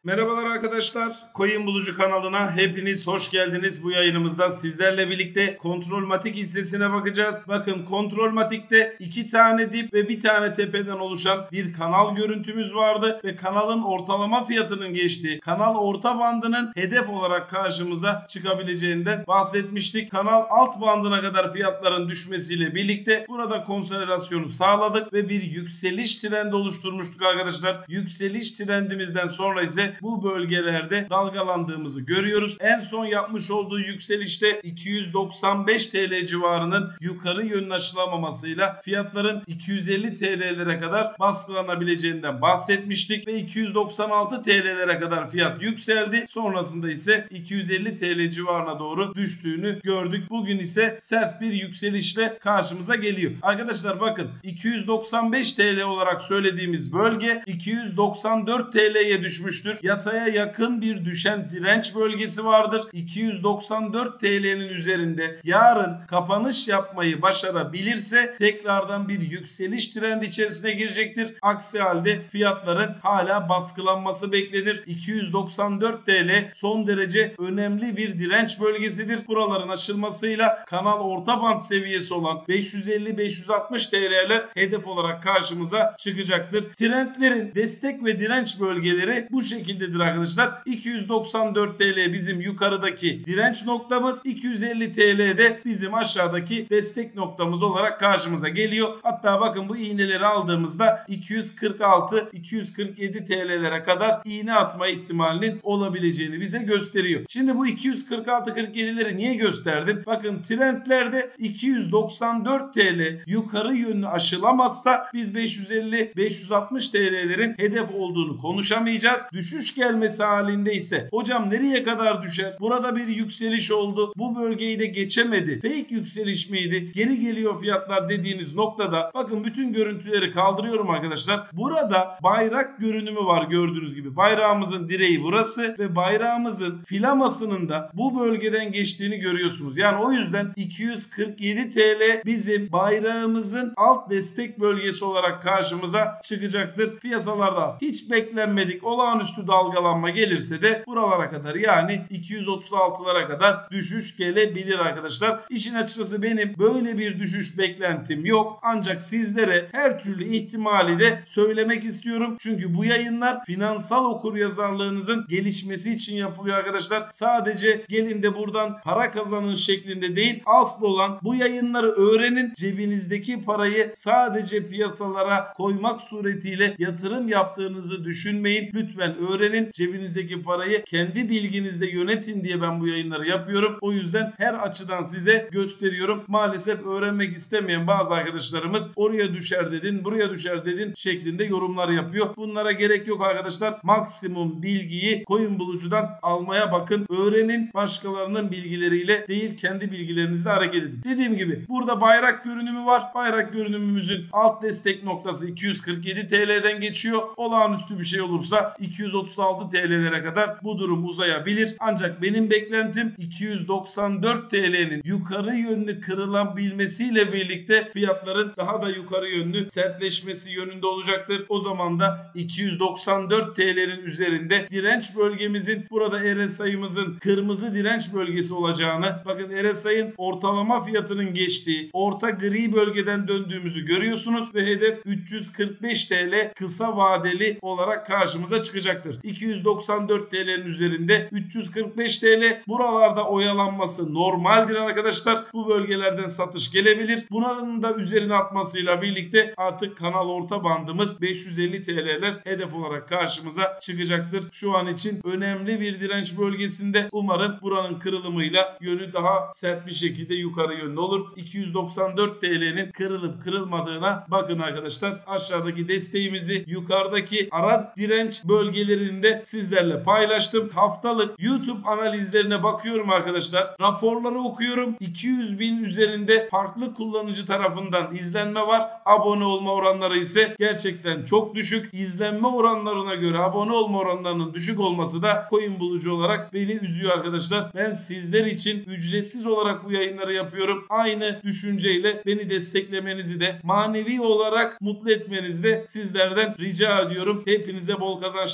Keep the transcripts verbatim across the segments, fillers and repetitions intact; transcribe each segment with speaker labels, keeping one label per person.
Speaker 1: Merhabalar arkadaşlar. Coin Bulucu kanalına hepiniz hoş geldiniz. Bu yayınımızda sizlerle birlikte Kontrolmatik hissesine bakacağız. Bakın Kontrolmatik'te iki tane dip ve bir tane tepeden oluşan bir kanal görüntümüz vardı ve kanalın ortalama fiyatının geçtiği kanal orta bandının hedef olarak karşımıza çıkabileceğinden bahsetmiştik. Kanal alt bandına kadar fiyatların düşmesiyle birlikte burada konsolidasyonu sağladık ve bir yükseliş trendi oluşturmuştuk arkadaşlar. Yükseliş trendimizden sonra ise bu bölgelerde dalgalandığımızı görüyoruz. En son yapmış olduğu yükselişte iki yüz doksan beş TL civarının yukarı yönlü aşılamamasıyla fiyatların iki yüz elli TL'lere kadar baskılanabileceğinden bahsetmiştik ve iki yüz doksan altı TL'lere kadar fiyat yükseldi. Sonrasında ise iki yüz elli TL civarına doğru düştüğünü gördük. Bugün ise sert bir yükselişle karşımıza geliyor. Arkadaşlar bakın iki yüz doksan beş TL olarak söylediğimiz bölge iki yüz doksan dört TL'ye düşmüştür. Yataya yakın bir düşen direnç bölgesi vardır. iki yüz doksan dört TL'nin üzerinde yarın kapanış yapmayı başarabilirse tekrardan bir yükseliş trendi içerisine girecektir. Aksi halde fiyatların hala baskılanması beklenir. iki yüz doksan dört TL son derece önemli bir direnç bölgesidir. Buraların aşılmasıyla kanal orta band seviyesi olan beş yüz elli beş yüz altmış TL'ler hedef olarak karşımıza çıkacaktır. Trendlerin destek ve direnç bölgeleri bu şekildedir arkadaşlar. iki yüz doksan dört TL bizim yukarıdaki direnç noktamız, iki yüz elli TL de bizim aşağıdaki destek noktamız olarak karşımıza geliyor. Hatta bakın bu iğneleri aldığımızda iki yüz kırk altı iki yüz kırk yedi TL'lere kadar iğne atma ihtimalinin olabileceğini bize gösteriyor. Şimdi bu iki yüz kırk altı kırk yedileri niye gösterdim? Bakın trendlerde iki yüz doksan dört TL yukarı yönlü aşılamazsa biz beş yüz elli beş yüz altmış TL'lerin hedef olduğunu konuşamayacağız. Düşüş gelmesi halinde ise hocam nereye kadar düşer? Burada bir yükseliş oldu. Bu bölgeyi de geçemedi. Fake yükseliş miydi? Geri geliyor fiyatlar dediğiniz noktada bakın bütün görüntüleri kaldırıyorum arkadaşlar. Burada bayrak görünümü var gördüğünüz gibi. Bayrağımızın direği burası ve bayrağımızın filamasının da bu bölgeden geçtiğini görüyorsunuz. Yani o yüzden iki yüz kırk yedi TL bizim bayrağımızın alt destek bölgesi olarak karşımıza çıkacaktır. Piyasalarda hiç beklenmedik olağanüstü dalgalanma gelirse de buralara kadar yani iki yüz otuz altılara kadar düşüş gelebilir arkadaşlar. İşin açıkçası benim böyle bir düşüş beklentim yok. Ancak sizlere her türlü ihtimali de söylemek istiyorum. Çünkü bu yayınlar finansal okuryazarlığınızın gelişmesi için yapılıyor arkadaşlar. Sadece gelin de buradan para kazanın şeklinde değil. Asıl olan bu yayınları öğrenin. Cebinizdeki parayı sadece piyasalara koymak suretiyle yatırım yaptığınızı düşünmeyin. Lütfen öğrenin. Cebinizdeki parayı kendi bilginizle yönetin diye ben bu yayınları yapıyorum. O yüzden her açıdan size gösteriyorum. Maalesef öğrenmek istemeyen bazı arkadaşlarımız oraya düşer dedin, buraya düşer dedin şeklinde yorumlar yapıyor. Bunlara gerek yok arkadaşlar. Maksimum bilgiyi Coin Bulucu'dan almaya bakın. Öğrenin. Başkalarının bilgileriyle değil kendi bilgilerinizle hareket edin. Dediğim gibi burada bayrak görünümü var. Bayrak görünümümüzün alt destek noktası iki yüz kırk yedi TL'den geçiyor. Olağanüstü bir şey olursa iki yüz otuz altı TL'lere kadar bu durum uzayabilir. Ancak benim beklentim iki yüz doksan dört TL'nin yukarı yönlü kırılabilmesiyle birlikte fiyatların daha da yukarı yönlü sertleşmesi yönünde olacaktır. O zaman da iki yüz doksan dört TL'nin üzerinde direnç bölgemizin burada R S I'mızın kırmızı direnç bölgesi olacağını bakın R S I'ın ortalama fiyatının geçtiği orta gri bölgeden döndüğümüzü görüyorsunuz ve hedef üç yüz kırk beş TL kısa vadeli olarak karşımıza çıkacaktır. iki yüz doksan dört TL'nin üzerinde üç yüz kırk beş TL buralarda oyalanması normaldir arkadaşlar. Bu bölgelerden satış gelebilir. Bunların da üzerine atmasıyla birlikte artık kanal orta bandımız beş yüz elli TL'ler hedef olarak karşımıza çıkacaktır. Şu an için önemli bir direnç bölgesinde. Umarım buranın kırılımıyla yönü daha sert bir şekilde yukarı yönlü olur. iki yüz doksan dört TL'nin kırılıp kırılmadığına bakın arkadaşlar. Aşağıdaki desteğimizi yukarıdaki ara direnç bölgelerinde sizlerle paylaştım. Haftalık YouTube analizlerine bakıyorum arkadaşlar. Raporları okuyorum. iki yüz bin üzerinde farklı kullanıcı tarafından izlenme var. Abone olma oranları ise gerçekten çok düşük. İzlenme oranlarına göre abone olma oranlarının düşük olması da Coin Bulucu olarak beni üzüyor arkadaşlar. Ben sizler için ücretsiz olarak bu yayınları yapıyorum. Aynı düşünceyle beni desteklemenizi de manevi olarak mutlu etmenizi de sizlerden rica ediyorum. Hepinize bol kazançlar diliyorum.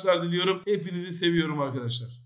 Speaker 1: ediyorum. Hepinizi seviyorum arkadaşlar.